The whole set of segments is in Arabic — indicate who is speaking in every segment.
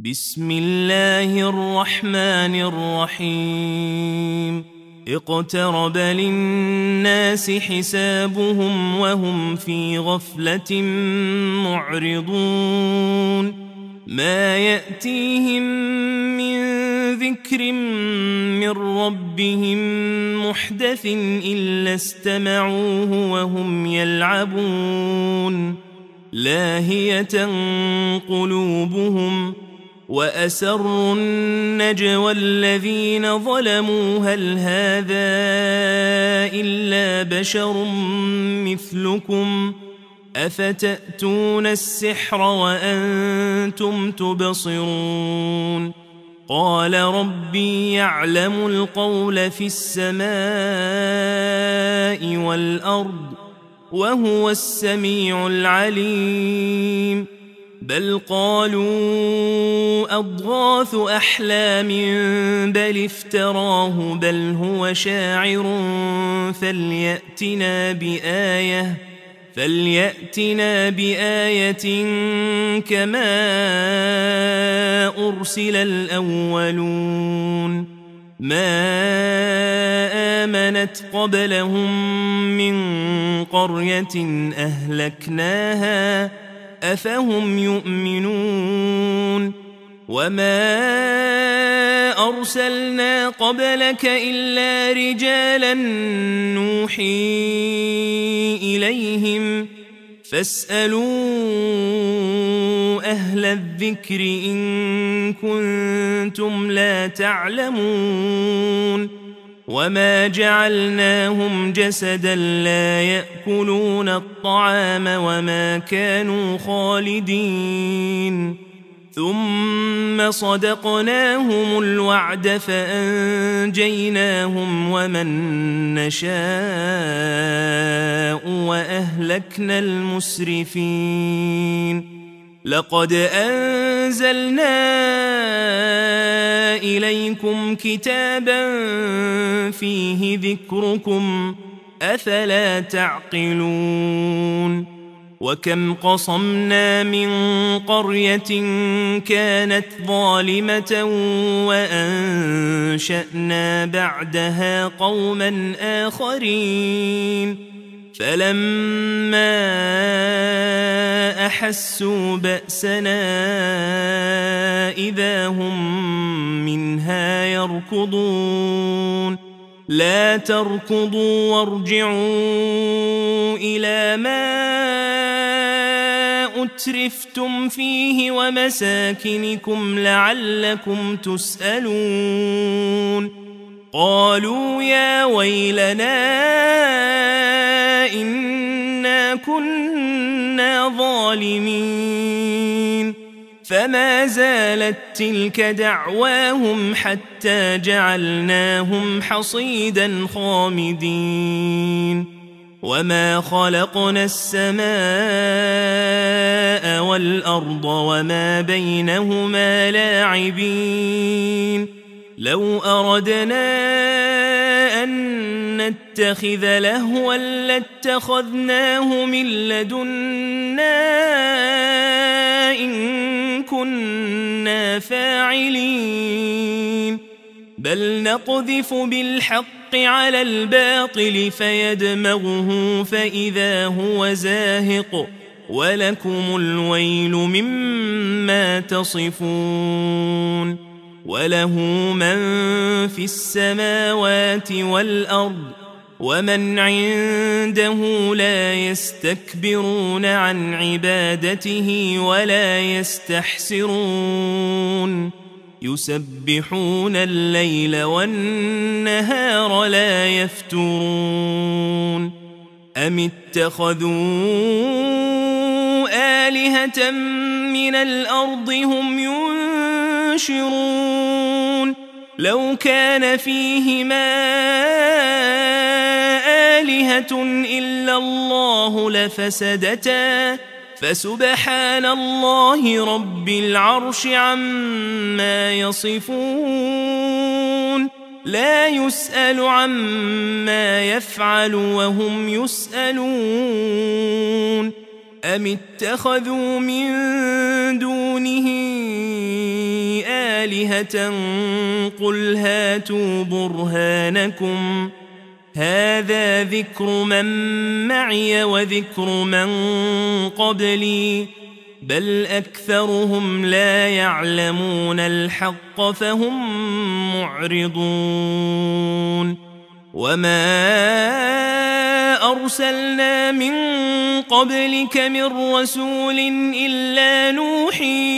Speaker 1: بسم الله الرحمن الرحيم اقترب للناس حسابهم وهم في غفلة معرضون ما يأتيهم من ذكر من ربهم محدث إلا استمعوه وهم يلعبون لاهية قلوبهم وأسروا النجوى الذين ظلموا هل هذا إلا بشر مثلكم أفتأتون السحر وأنتم تبصرون قال ربي يعلم القول في السماء والأرض وهو السميع العليم بل قالوا أضغاث أحلام بل افتراه بل هو شاعر فليأتنا بآية كما أرسل الأولون ما آمنت قبلهم من قرية أهلكناها أفهم يؤمنون وما أرسلنا قبلك إلا رجالا نوحي إليهم فاسألوا أهل الذكر إن كنتم لا تعلمون وما جعلناهم جسدا لا يأكلون الطعام وما كانوا خالدين ثم صدقناهم الوعد فأنجيناهم ومن نشاء وأهلكنا المسرفين لقد أنزلنا إليكم كتابا فيه ذكركم أفلا تعقلون وكم قصمنا من قرية كانت ظالمة وأنشأنا بعدها قوما آخرين فلما أحسوا بأسنا إذا هم منها يركضون لا تركضوا وارجعوا إلى ما أترفتم فيه ومساكنكم لعلكم تسألون قالوا يا ويلنا إنا كنا ظالمين فما زالت تلك دعواهم حتى جعلناهم حصيدا خامدين وما خلقنا السماء والأرض وما بينهما لاعبين لو أردنا أن نتخذ لهوا لاتخذناه من لدنا إن كنا فاعلين بل نقذف بالحق على الباطل فيدمغه فإذا هو زاهق ولكم الويل مما تصفون وله من في السماوات والأرض ومن عنده لا يستكبرون عن عبادته ولا يستحسرون يسبحون الليل والنهار لا يفترون أم اتخذوا آلهة من الأرض هم ينشرون لو كان فيهما آلهة إلا الله لفسدتا فسبحان الله رب العرش عما يصفون لا يسأل عما يفعل وهم يسألون أم اتخذوا من دونه آلهة قل هاتوا برهانكم هذا ذكر من معي وذكر من قبلي بل أكثرهم لا يعلمون الحق فهم معرضون وما أرسلنا من قبلك من رسول إلا نوحي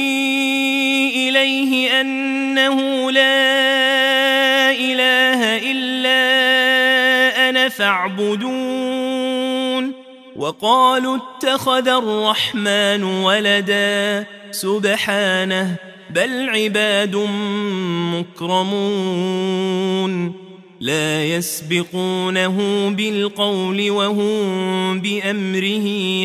Speaker 1: إليه أنه لا إله إلا أنا فاعبدون وقالوا اتخذ الرحمن ولدا سبحانه بل عباد مكرمون لا يسبقونه بالقول وهم بأمره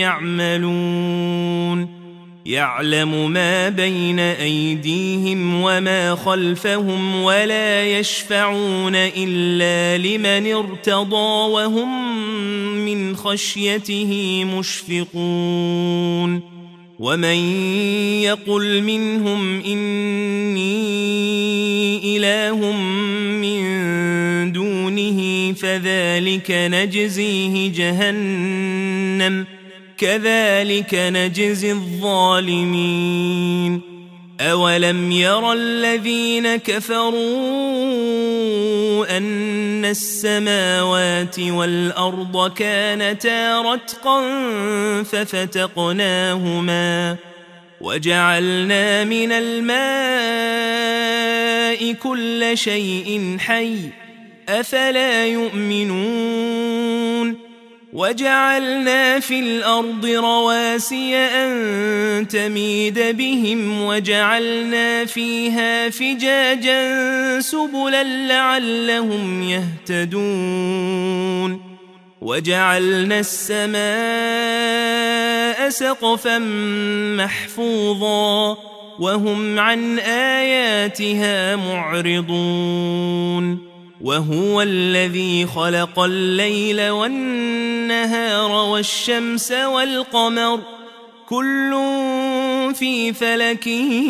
Speaker 1: يعملون يعلم ما بين أيديهم وما خلفهم ولا يشفعون إلا لمن ارتضى وهم من خشيته مشفقون ومن يقل منهم إني إله من دونه فذلك نجزيه جهنم كذلك نجزي الظالمين أولم يرى الذين كفروا أن السماوات والأرض كانتا رتقا ففتقناهما وجعلنا من الماء كل شيء حي أفلا يؤمنون وجعلنا في الأرض رواسي أن تميد بهم وجعلنا فيها فجاجا سبلا لعلهم يهتدون وجعلنا السماء سقفا محفوظا وهم عن آياتها معرضون وهو الذي خلق الليل والنهار والشمس والقمر كل في فلك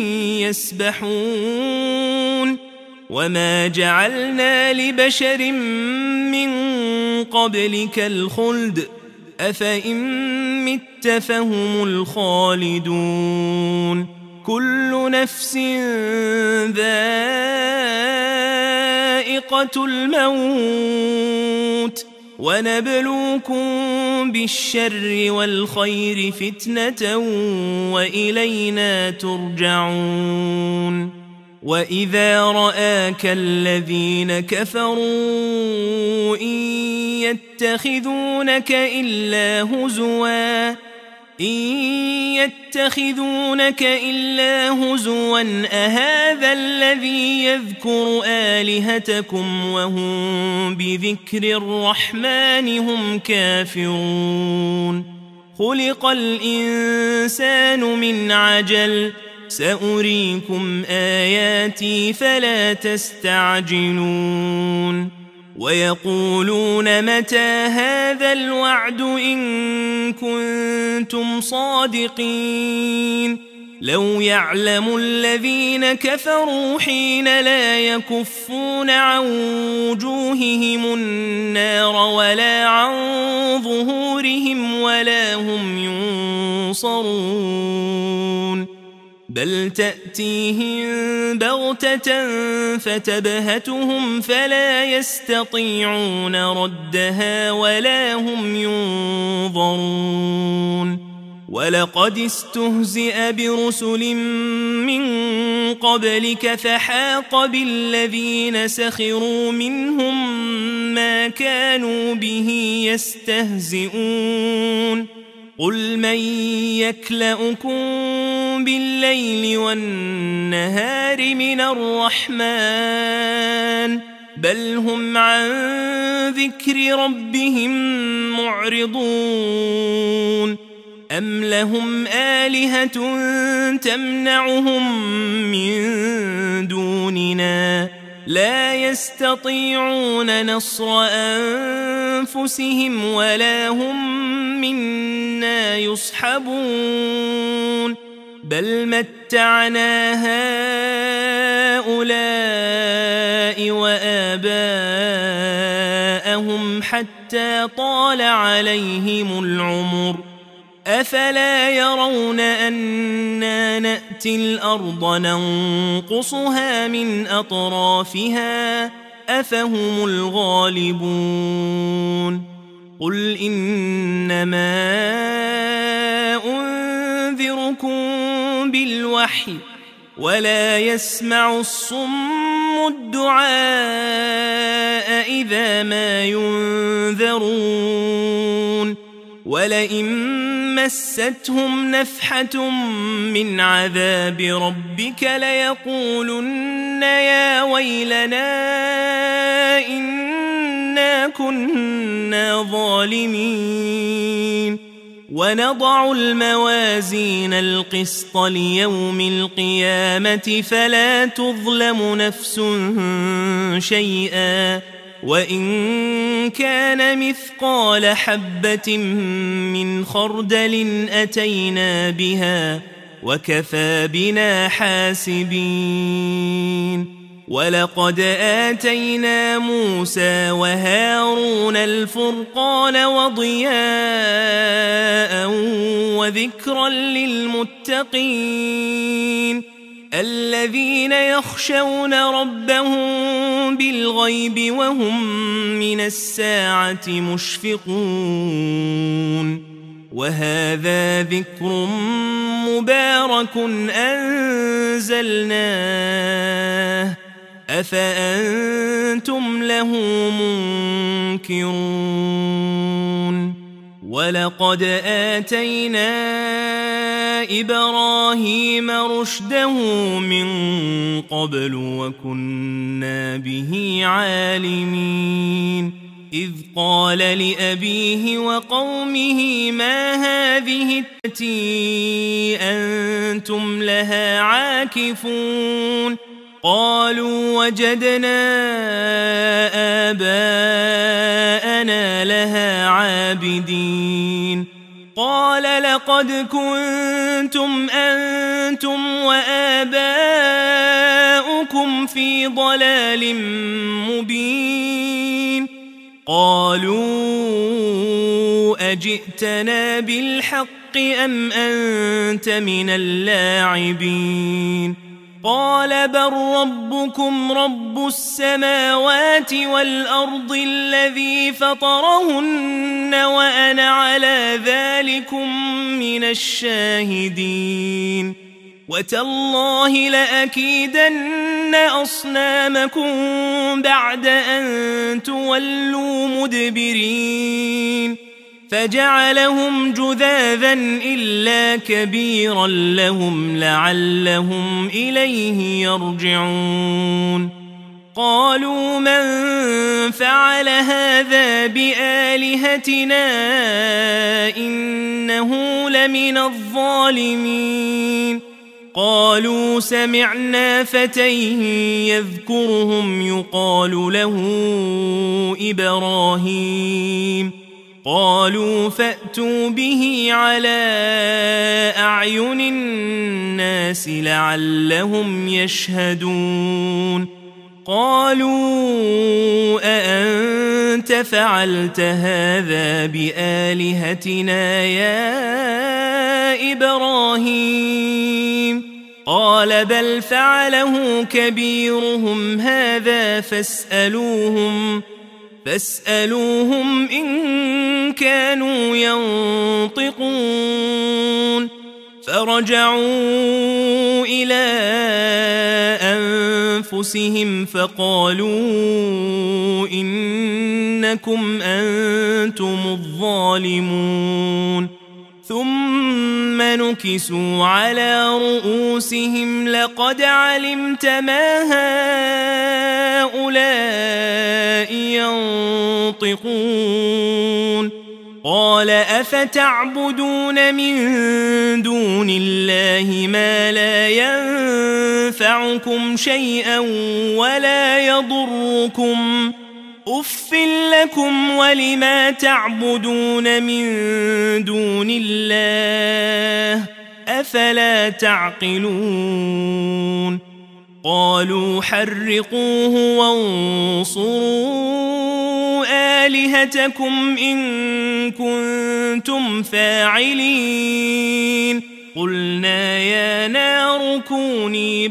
Speaker 1: يسبحون وما جعلنا لبشر من قبلك الخلد أفإن مت فهم الخالدون كل نفس ذائقة الموت ونبلوكم بالشر والخير فتنة وإلينا ترجعون وإذا رآك الذين كفروا إن يتخذونك إلا هزوا أهذا الذي يذكر آلهتكم وهم بذكر الرحمن هم كافرون خلق الإنسان من عجل سأريكم آياتي فلا تستعجلون ويقولون متى هذا الوعد إن كنتم صادقين لو يعلم الذين كفروا حين لا يكفون عن وجوههم النار ولا عن ظهورهم ولا هم ينصرون بل تأتيهم بغتة فتبهتهم فلا يستطيعون ردها ولا هم ينظرون ولقد استهزئ برسل من قبلك فحاق بالذين سخروا منهم ما كانوا به يستهزئون قل من يكلؤكم بالليل والنهار من الرحمن بل هم عن ذكر ربهم معرضون أم لهم آلهة تمنعهم من دوننا لا يستطيعون نصر أنفسهم ولا هم منا يصحبون بل متعنا حتى طال عليهم العمر أفلا يرون أنا نأتي الأرض ننقصها من أطرافها أفهم الغالبون قل إنما أنذركم بالوحي ولا يسمع الصم الدعاء إذا ما ينذرون ولئن مستهم نفحة من عذاب ربك ليقولن يا ويلنا إنا كنا ظالمين ونضع الموازين القسط ليوم القيامة فلا تظلم نفس شيئا وإن كان مثقال حبة من خردل أتينا بها وكفى بنا حاسبين ولقد آتينا موسى وهارون الفرقان وضياء وذكرا للمتقين الذين يخشون ربهم بالغيب وهم من الساعة مشفقون وهذا ذكر مبارك أنزلناه أفأنتم له منكرون ولقد آتينا إبراهيم رشده من قبل وكنا به عالمين إذ قال لأبيه وقومه ما هذه التي أنتم لها عاكفون قالوا وجدنا آباءنا لها عابدين قال لقد كنتم أنتم وآباؤكم في ضلال مبين قالوا أجئتنا بالحق أم أنت من اللاعبين قال بل ربكم رب السماوات والأرض الذي فطرهن وأنا على ذلكم من الشاهدين وتالله لأكيدن أصنامكم بعد أن تولوا مدبرين فجعلهم جذاذا إلا كبيرا لهم لعلهم إليه يرجعون قالوا من فعل هذا بآلهتنا إنه لمن الظالمين قالوا سمعنا فتى يذكرهم يقال له إبراهيم قالوا فأتوا به على أعين الناس لعلهم يشهدون قالوا أأنت فعلت هذا بآلهتنا يا إبراهيم قال بل فعله كبيرهم هذا فاسألوهم إن كانوا ينطقون فرجعوا إلى أنفسهم فقالوا إنكم أنتم الظالمون ثم نكسوا على رؤوسهم لقد علمت ما هؤلاء ينطقون قال أفتعبدون من دون الله ما لا ينفعكم شيئا ولا يضركم أف لكم ولما تعبدون من دون الله أفلا تعقلون قالوا حرقوه وانصروا ادعوا آلهتكم إن كنتم فاعلين قلنا يا نار كوني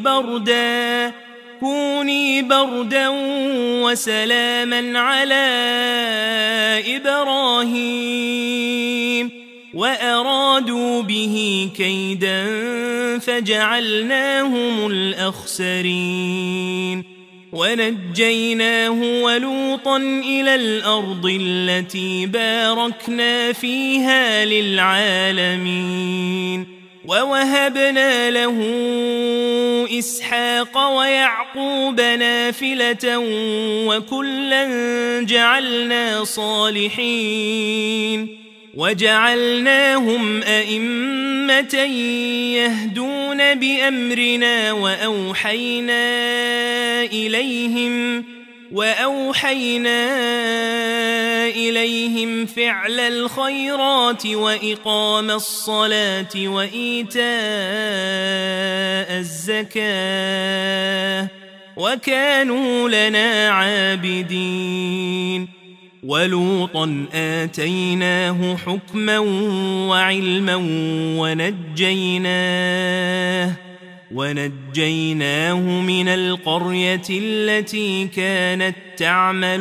Speaker 1: بردا وسلاما على إبراهيم وأرادوا به كيدا فجعلناهم الأخسرين ونجيناه ولوطا إلى الأرض التي باركنا فيها للعالمين ووهبنا له إسحاق ويعقوب نافلة وكلا جعلنا صالحين وجعلناهم أئمة يهدون بأمرنا وأوحينا إليهم فعل الخيرات وإقام الصلاة وإيتاء الزكاة وكانوا لنا عابدين ولوطا آتيناه حكما وعلما ونجيناه من القرية التي كانت تعمل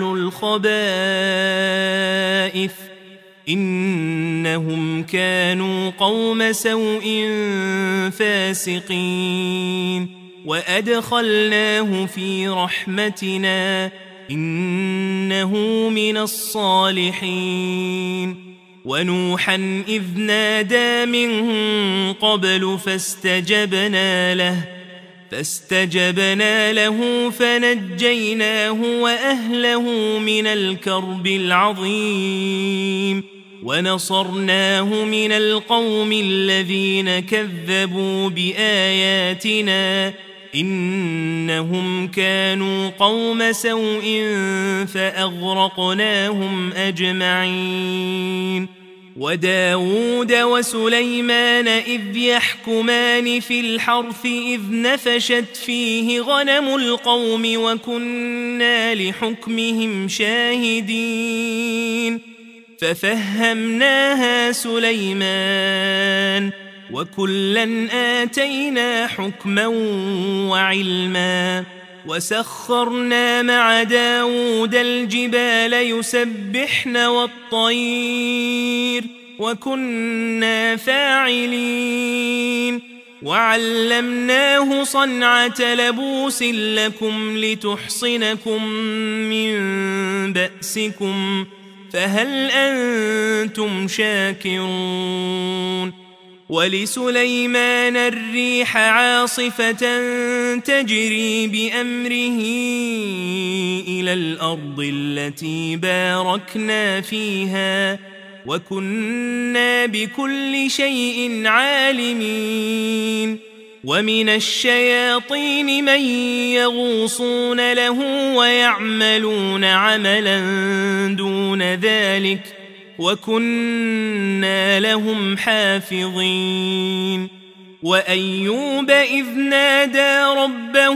Speaker 1: الخبائث إنهم كانوا قوم سوء فاسقين وأدخلناه في رحمتنا إنه من الصالحين ونوحا إذ نادى من قبل فاستجبنا له فنجيناه وأهله من الكرب العظيم ونصرناه من القوم الذين كذبوا بآياتنا إنهم كانوا قوم سوء فأغرقناهم أجمعين وداود وسليمان إذ يحكمان في الحرث إذ نفشت فيه غنم القوم وكنا لحكمهم شاهدين ففهمناها سليمان وكلا آتينا حكما وعلما وسخرنا مع داود الجبال يسبحن والطير وكنا فاعلين وعلمناه صنعة لبوس لكم لتحصنكم من بأسكم فهل أنتم شاكرون ولسليمان الريح عاصفة تجري بأمره إلى الأرض التي باركنا فيها وكنا بكل شيء عالمين ومن الشياطين من يغوصون له ويعملون عملا دون ذلك وكنا لهم حافظين وأيوب إذ نادى ربه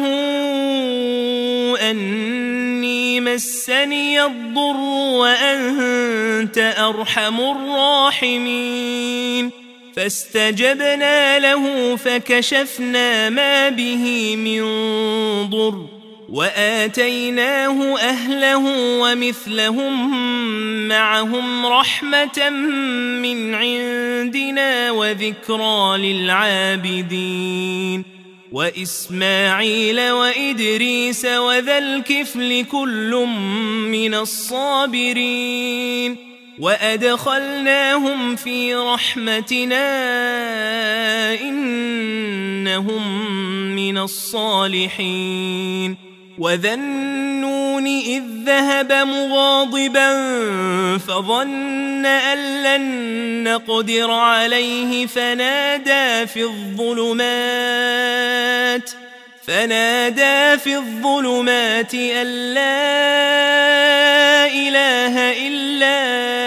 Speaker 1: أني مسني الضر وأنت أرحم الراحمين فاستجبنا له فكشفنا ما به من ضر وآتيناه أهله ومثلهم معهم رحمة من عندنا وذكرى للعابدين وإسماعيل وإدريس وذا الكفل كل من الصابرين وأدخلناهم في رحمتنا إنهم من الصالحين وذا النون إذ ذهب مغاضبا فظن أن لن نقدر عليه فنادى في الظلمات أن لا إله إلا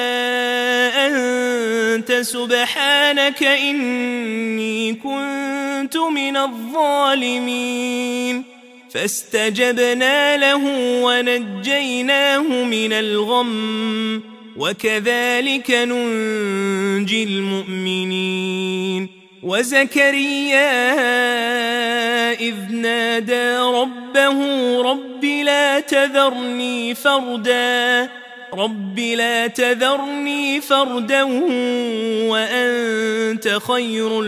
Speaker 1: أنت سبحانك إني كنت من الظالمين فاستجبنا له ونجيناه من الغم وكذلك ننجي المؤمنين وزكريا إذ نادى ربه رب لا تذرني فردا وأنت خير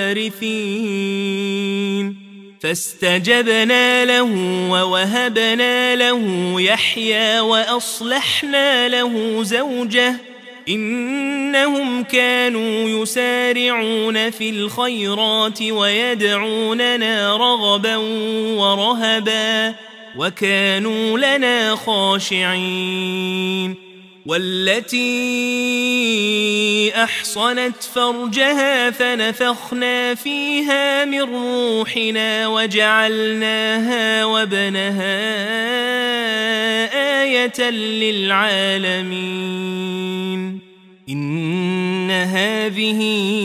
Speaker 1: الوارثين فاستجبنا له ووهبنا له يحيى وأصلحنا له زوجه إنهم كانوا يسارعون في الخيرات ويدعوننا رغبا ورهبا وكانوا لنا خاشعين والتي أحصنت فرجها فنفخنا فيها من روحنا وجعلناها وابنها آية للعالمين إن هذه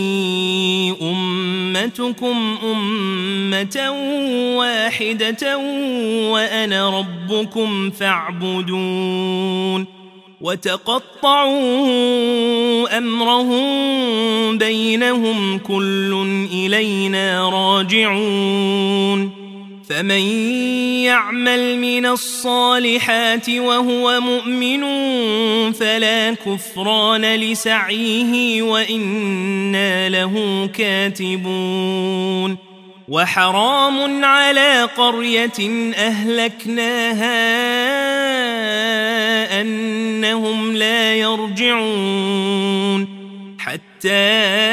Speaker 1: أمتكم أمة واحدة وأنا ربكم فاعبدون وتقطعوا أمرهم بينهم كل إلينا راجعون فمن يعمل من الصالحات وهو مؤمن فلا كفران لسعيه وإنا له كاتبون وحرام على قرية أهلكناها أنهم لا يرجعون حتى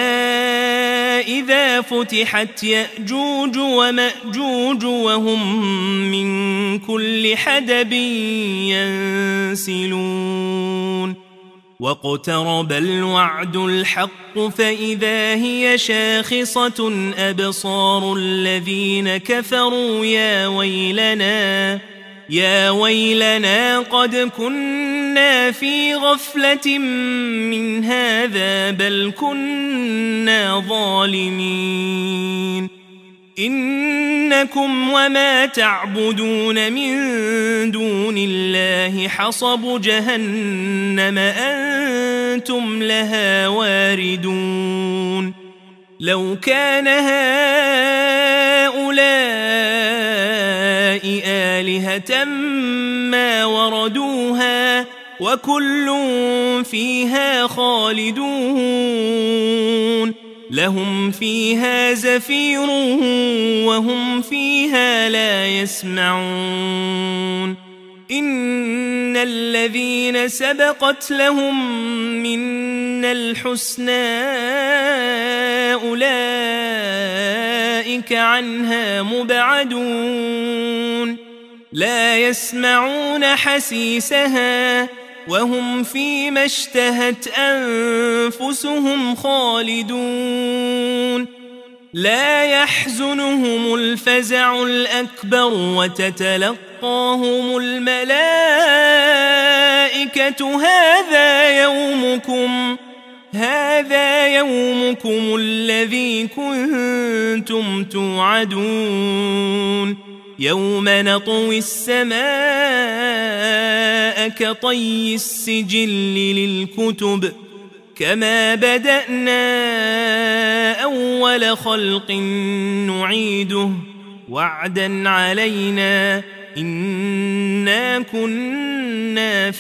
Speaker 1: إذا فتحت يأجوج ومأجوج وهم من كل حدب ينسلون واقترب الوعد الحق فإذا هي شاخصة أبصار الذين كفروا يا ويلنا قد كنا في غفلة من هذا بل كنا ظالمين إنكم وما تعبدون من دون الله حصب جهنم أنتم لها واردون لو كان هؤلاء آلهة ما وردوها وكل فيها خالدون لهم فيها زفير وهم فيها لا يسمعون إن الذين سبقت لهم منا الحسنى أولئك عنها مبعدون لا يسمعون حسيسها وهم فيما اشتهت أنفسهم خالدون لا يحزنهم الفزع الأكبر وتتلقاهم الملائكة هذا يومكم الذي كنتم توعدون يوم نطوي السماء كطي السجل للكتب كما بدأنا أول خلق نعيده وعدا علينا إنا كنا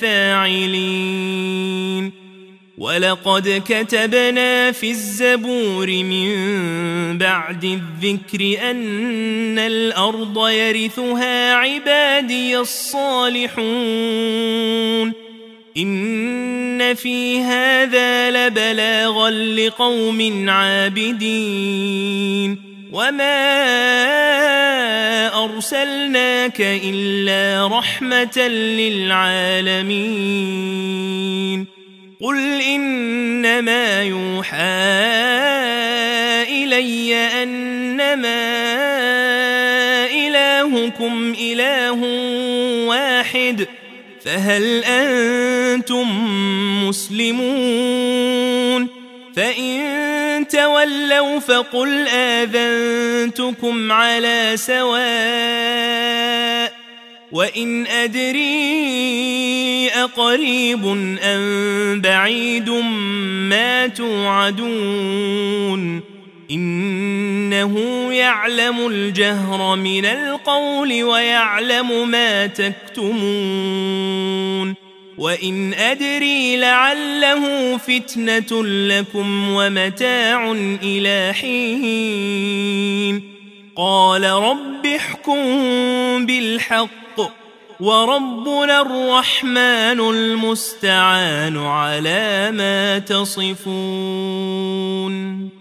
Speaker 1: فاعلين ولقد كتبنا في الزبور من بعد الذكر أن الأرض يرثها عبادي الصالحون إن في هذا لبلاغا لقوم عابدين وما أرسلناك إلا رحمة للعالمين قل إنما يوحى إلي أنما إلهكم إله واحد فهل أنتم مسلمون فإن تولوا فقل آذنتكم على سواء وإن أدري أقريب أم بعيد ما توعدون إنه يعلم الجهر من القول ويعلم ما تكتمون وإن أدري لعله فتنة لكم ومتاع إلى حين قال رب احكم بالحق وربنا الرحمن المستعان على ما تصفون.